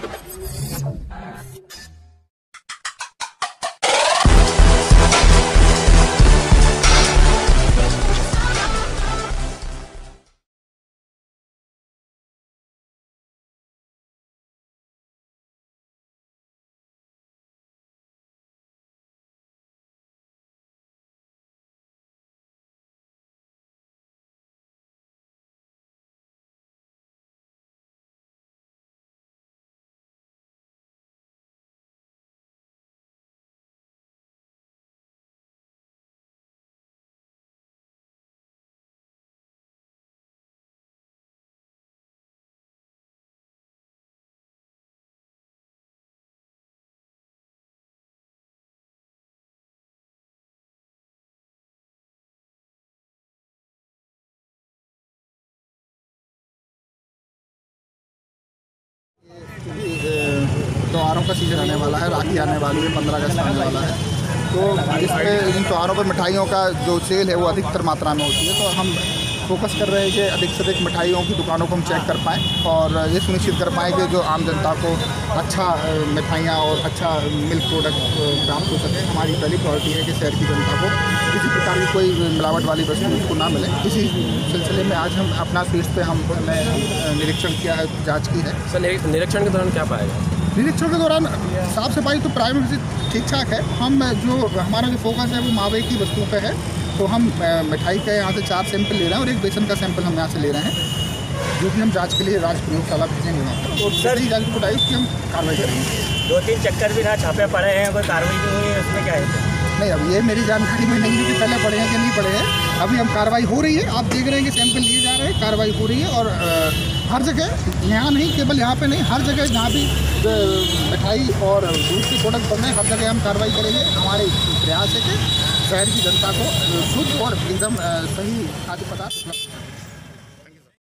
त्योहारों का सीज़न आने वाला है, राखी आने वाली है, 15 अगस्त आने वाला है। तो इस पे इन त्योहारों पर मिठाइयों का जो सेल है वो अधिकतर मात्रा में होती है। तो हम फोकस कर रहे हैं कि अधिक से अधिक मिठाइयों की दुकानों को हम चेक कर पाएँ और ये सुनिश्चित कर पाएँ कि जो आम जनता को अच्छा मिठाइयाँ और अच्छा मिल्क प्रोडक्ट प्राप्त हो सके। हमारी पहली प्रायोरिटी है कि शहर की जनता को किसी प्रकार की कोई मिलावट वाली वस्तु उसको ना मिले। इसी सिलसिले में आज हम अपना फील्ड पे हमने निरीक्षण किया है, जाँच की है। सर, निरीक्षण के दौरान क्या पाया? निरीक्षण के दौरान साफ सफाई तो प्राइमरी ठीक ठाक है। हम जो हमारा जो फोकस है वो मावे की वस्तुओं पे है। तो हम मिठाई के यहाँ से 4 सैंपल ले रहे हैं और एक बेसन का सैंपल हम यहाँ से ले रहे हैं, जो कि हम जांच के लिए राज्य प्रयोगशाला भेजेंगे वहाँ पर। तो सर ही जांच रिपोर्ट आई उसकी हम कार्रवाई करेंगे। 2-3 चक्कर भी रहा, छापे पड़े हैं, कोई कार्रवाई नहीं हुई है, उसमें क्या है? नहीं, अब ये मेरी जानकारी में नहीं है कि पहले पड़े हैं कि नहीं पड़े हैं। अभी हम कार्रवाई हो रही है, आप देख रहे हैं कि सैंपल लिए जा रहे हैं, कार्रवाई हो रही है। और हर जगह, यहाँ नहीं केवल यहाँ पे नहीं, हर जगह जहाँ भी मिठाई और दूध के प्रोडक्ट बन रहे हैं हर जगह हम कार्रवाई करेंगे। हमारे प्रयास है कि शहर की जनता को शुद्ध और एकदम सही खाद्य पदार्थ उपलब्ध